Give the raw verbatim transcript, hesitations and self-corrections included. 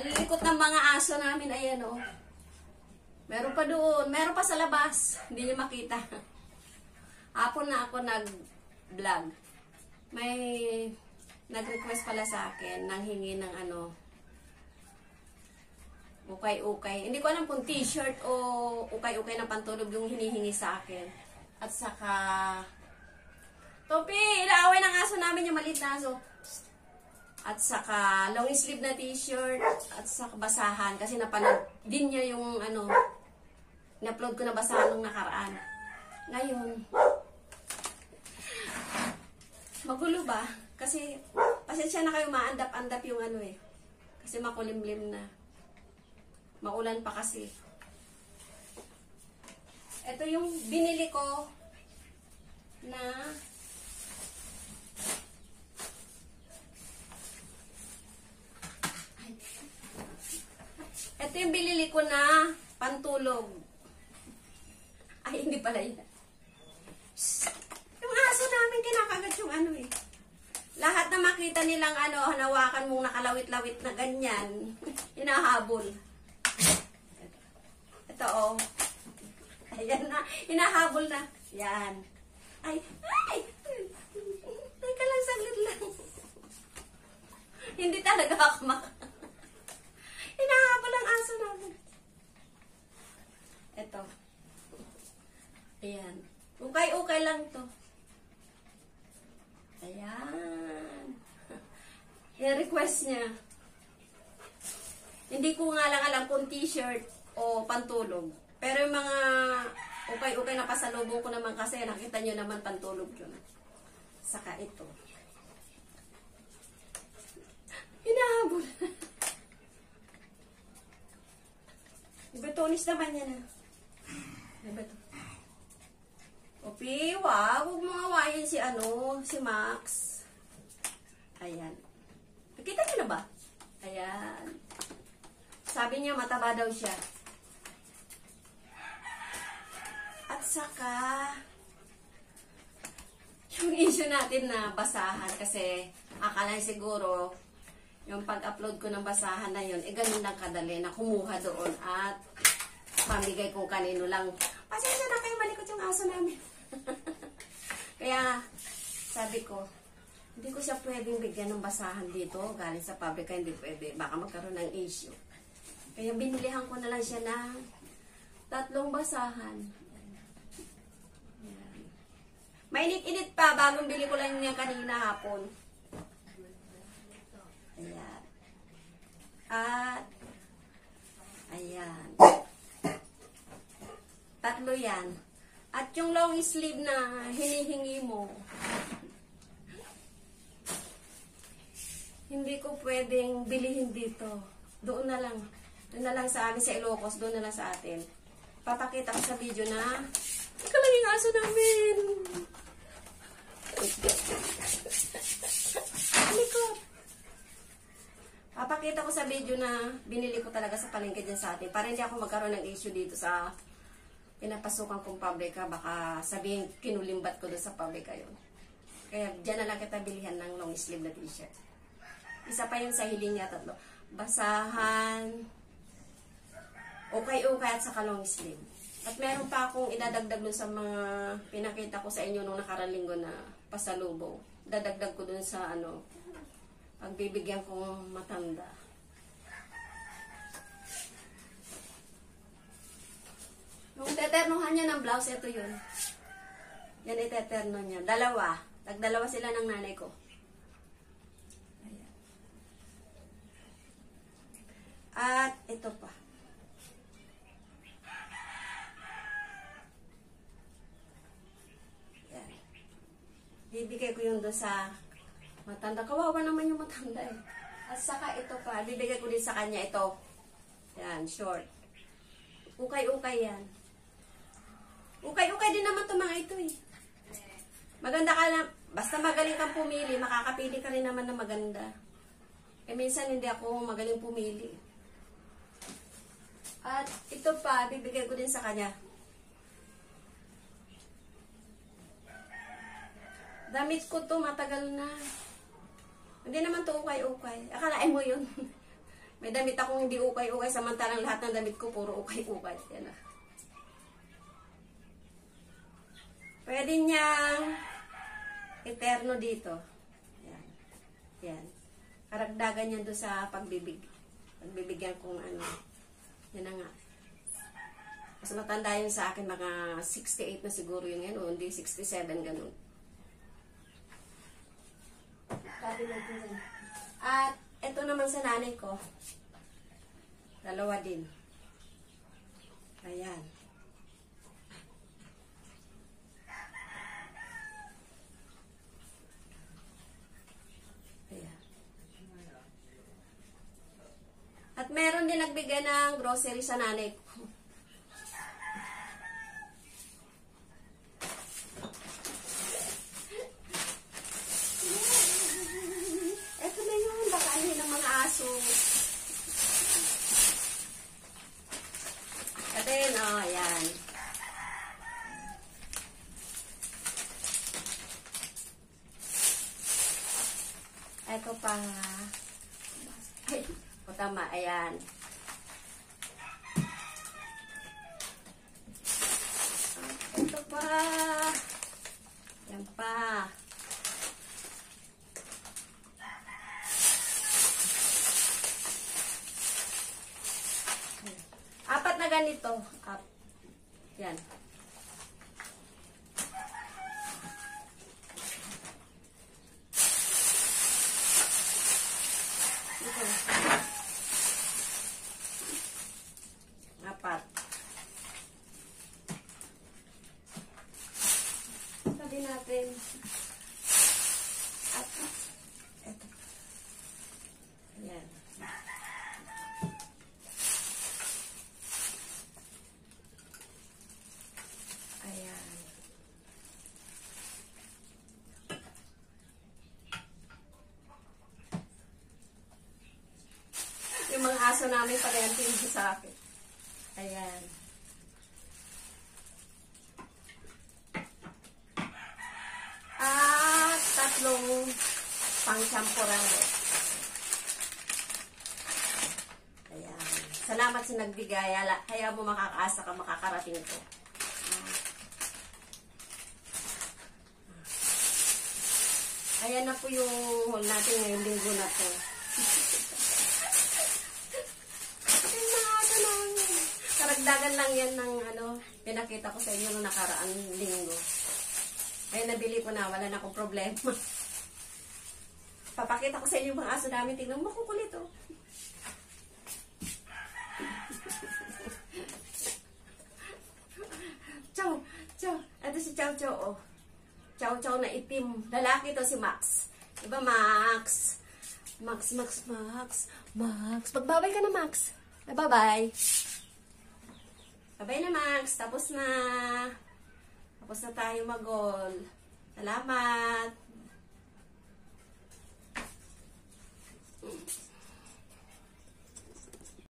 Nalilikot ng mga aso namin, ayan o. Oh. Meron pa doon, meron pa sa labas. Hindi niyo makita. Hapon na ako nag-vlog. May nag-request pala sa akin nang hingi ng ano, ukay-ukay. Hindi ko alam kung t-shirt o ukay-ukay ng pantulog yung hinihingi sa akin. At saka, Topi, ilaaway ng aso namin yung maliit na aso. At saka, long sleeve na t-shirt. At saka basahan. Kasi napanood din niya yung ano, in-upload ko na basahan nung nakaraan. Ngayon, magulo ba? Kasi, pasensya na kayo, maandap-andap yung ano eh. Kasi makulimlim na. Maulan pa kasi. Ito yung binili ko na ito yung binili ko na pantulog. Ay, hindi pala yun. Yung aso namin kinakagat yung ano eh. Lahat na makita nilang ano, hanawakan mong nakalawit-lawit na ganyan. Hinahabol. Ito oh. Ayan na. Hinahabol na. Yan. Ay. Ay. Teka lang, saglit lang. Hindi talaga ako mak... Hinahabol ang aso namin. Ito. Ayan. Ukay-ukay lang to. Ayan. Yung request niya. Hindi ko nga lang alam kung t-shirt o pantulog. Pero yung mga ukay-ukay na pasalubong ko naman kasi nakita nyo naman pantulog yun. Saka ito. Hinahabol. Ibetonis naman yan ah. Ibeto. Opi, wag. Huwag mo awayin si ano, si Max. Ayan. Nakita niyo na ba? Ayan. Sabi niya mataba daw siya. At saka, yung issue natin na basahan kasi akala siguro yung pag-upload ko ng basahan na yun, eh ganun lang kadali na kumuha doon at pamigay kung kanino lang. Pasensya na kayo, malikot yung aso namin. Kaya, sabi ko, hindi ko siya pwedeng bigyan ng basahan dito. Galing sa pabrika, hindi pwede. Baka magkaroon ng issue. Kaya binilihan ko na lang siya ng tatlong basahan. Ayan. Mainit-init pa. Bagong bili ko lang niya kanina hapon. Ayan. At, ayan. Tatlo yan. At yung long sleeve na hinihingi mo, hindi ko pwedeng bilihin dito. Doon na lang. Doon na lang sa amin sa Ilocos. Doon na lang sa atin. Papakita ko sa video na ikaw lang yung aso namin. Likot. Papakita ko sa video na binili ko talaga sa palengke dyan sa atin. Para hindi ako magkaroon ng issue dito sa pinapasukan kong pabrika. Baka sabihin kinulimbat ko doon sa pabrika yun. Kaya dyan na lang kita bilihan ng long sleeve na t-shirt. Isa pa yung sa hiling niya, tatlo. Basahan, ukay-ukay at saka long sleeve. At meron pa akong idadagdag dun sa mga pinakita ko sa inyo nung nakarang linggo na pasalubong. Dadagdag ko dun sa ano, pagbibigyan kong matanda. Yung teternohan niya ng blouse, ito yun. Yan iteterno niya. Dalawa. Nagdalawa sila ng nanay ko. Ayan. At ito pa. Yan. Bibigay ko yung doon sa matanda. Kawawa naman yung matanda eh. At saka ito pa. Bibigay ko din sa kanya ito. Yan, short. Ukay-ukay yan. Ukay-ukay din naman itong mga ito eh. Maganda ka na, basta magaling kang pumili, makakapili ka rin naman na maganda. Eh minsan hindi ako magaling pumili. At ito pa, bibigay ko din sa kanya. Damit ko to matagal na. Hindi naman to ukay-ukay. Akalain mo yun. May damit akong hindi ukay-ukay, samantalang lahat ng damit ko puro ukay-ukay. Yan ah. Pwede niyang eterno dito. Yan. Yan. Karagdagan yan doon sa pagbibig. Pagbibigyan kong ano. Yan na nga. Mas matanda yun sa akin, mga sixty-eight na siguro yun yan, o hindi sixty-seven, ganun. At ito naman sa nanay ko. Dalawa din. Ayan. Ayan. At meron din nagbigay ng grocery sa nanay ko. Ito na yun. Baka ano ng mga aso. Ito yun, oh, ayan. Ito pa. Ay, o tama, ayan. Ito pa. Yan pa. Apat na ganito. Up. Yan. Ito. Apat. Sabi natin. At ito. Yan. Ayan. Yung mga aso namin pala yung tingin sa akin. Ayan. At tatlong pang-champurado. Ayan. Salamat sa nagbigay. Kaya mo makakaasa ka makakarating ito. Ayan na po yung haul natin ngayong linggo na to. Karagdagan lang yan ng ano, pinakita ko sa inyo nung nakaraang linggo. Ayan, nabili ko na, wala na akong problema. Papakita ko sa inyo yung mga aso namin. Tingnan mo, kukulit oh. Chow, chow. Ito si Chow Chow oh. Chow Chow na itim. Lalaki to si Max. Diba Max? Max, Max, Max. Max. Magbabay ka na Max. Bye-bye. Bye-bye na Max. Tapos na. Tapos na tayo mag-all. Salamat.